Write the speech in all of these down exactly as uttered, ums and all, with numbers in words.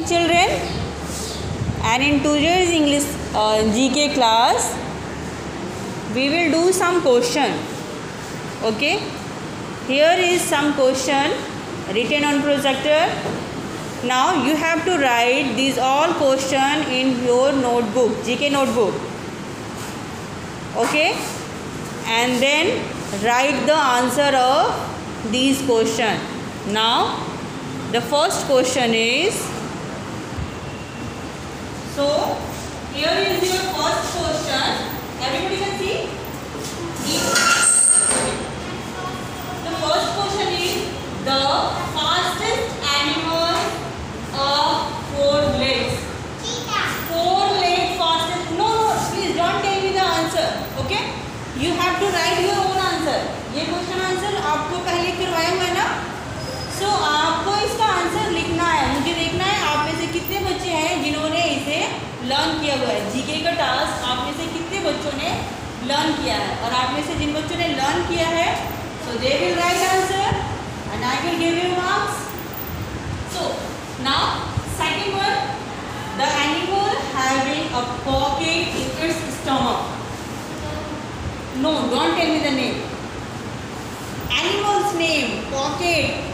Children, and in today's English uh, G K class we will do some question. Okay, here is some question written on projector. Now you have to write these all question in your notebook, G K notebook. Okay, and then write the answer of these question. Now the first question is, so here is your first question. Everybody can see? The first question is, the fastest animal of four legs. Four legs fastest. No, no, please don't tell me the answer. Okay? You have to write your own answer. ये question answer आपको पहले करवाया हुआ है ना? सो so, आपको इसका answer लिखना है. मुझे देखना है आप में से कितने बच्चे हैं जिन्होंने इसे लर्न किया हुआ है. जीके का टास्क आप में से कितने बच्चों ने लर्न किया है, और आप में से जिन बच्चों ने लर्न किया है, so they will write answer and I will give you marks. So now second one, the animal having a pocket in its stomach. No, don't tell me the name. Animals name, pocket.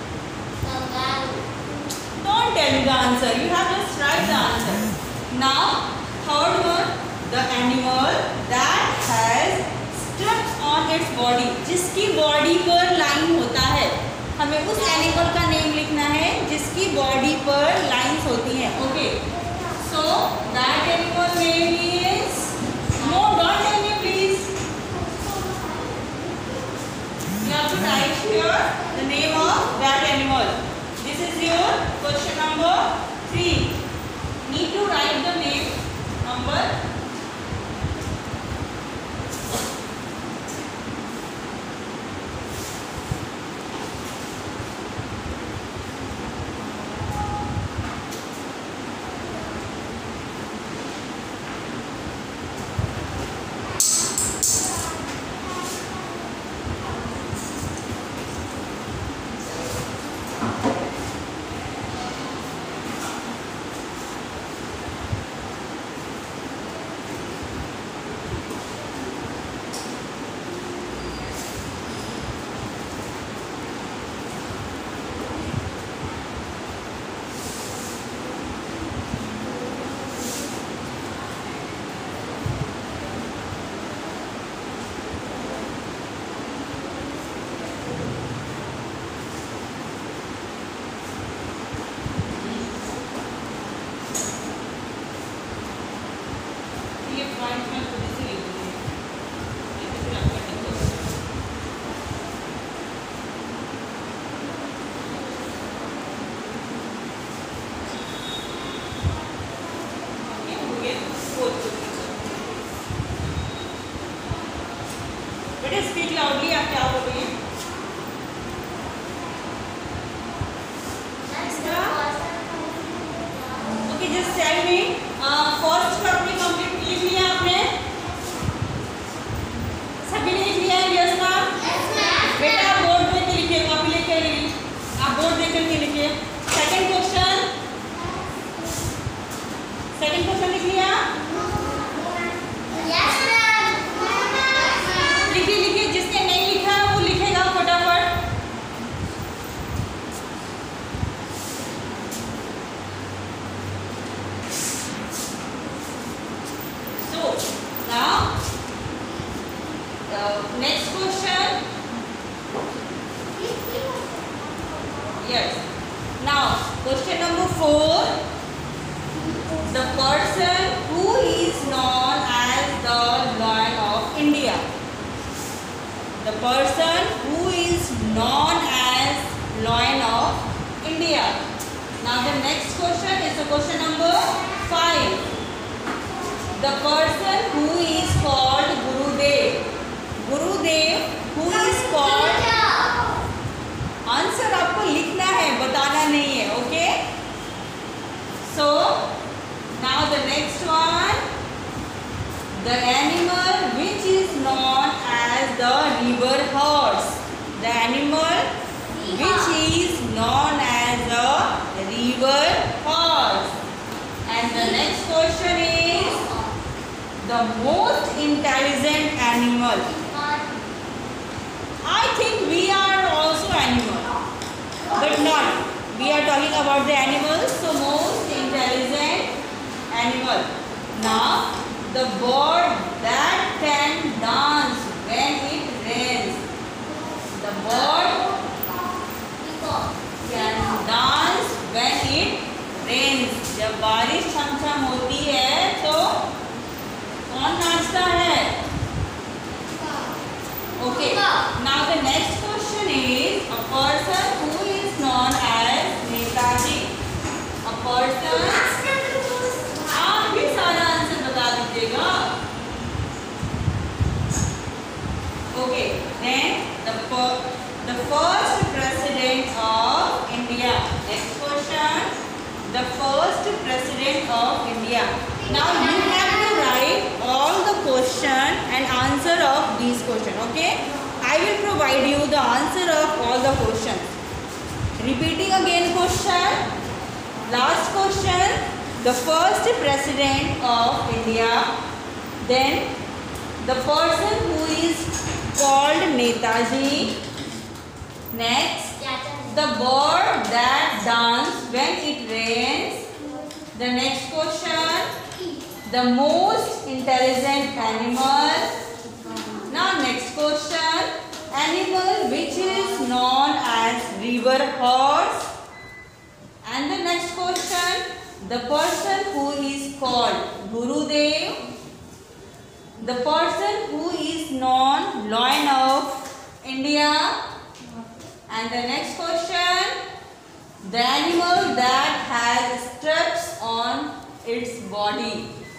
Don't tell me the answer. You have just write the answer. Now, third one, the animal that has stripes on its body. जिसकी body पर line होता है. हमें उस animal का name लिखना है जिसकी बॉडी पर लाइंस होती हैं. Okay. So that animal name is. No, don't tell me please. You have to write here the name of that animal. This is your question number three. Need to write the name number. बेटा speak loudly. आप क्या बोल रही हैं? Okay, just tell me. First अपनी complete लिख लिया आपने? सभी ने लिख लिया है? Yes ma'am. बेटा आप बोर्ड देख के लिखिए, कॉपी लेके आइए. आप बोर्ड देख करके लिखिए. सेकंड क्वेश्चन, सेकंड क्वेश्चन लिख लिया? लिखिए लिखिए. जिसने नहीं लिखा वो लिखेगा फटाफट. So now the next question. Yes. Now question number four. The person who is known as the Lion of India. The person who is known as Lion of India. Now the next question is the question number five. The person who is called Gurudev. Gurudev who is called. Answer आपको लिखना है, बताना नहीं है. Okay. So now the next one, the animal which is known as the river horse. The animal which is known as a river horse. the next question is the most intelligent animal. I think we are also animal, but not. We are talking about the animals, so most intelligent animal. Now, the bird that can dance when it rains. The bird can dance when it rains. जब बारिश छमछम होती है तो कौन नाचता है? Okay. Now the next question is a person who is known as Netaji. A person. आप भी सारा आंसर बता दीजिएगा. Okay. Then the the first president of India. Next question. The first president of India. Now you have to write all the question and answer of these question. Okay. I will provide you the answer of all the questions. Repeating again question. Last question. The first president of India. Then the person who is called Netaji. Next. The bird that dances when it rains. The next question. The most intelligent animal. Now next question. Animal which is known as river horse. And the next question. The person who is called Gurudev. The person who is known Lion of India. And the next question. The animal that has stripes on its body.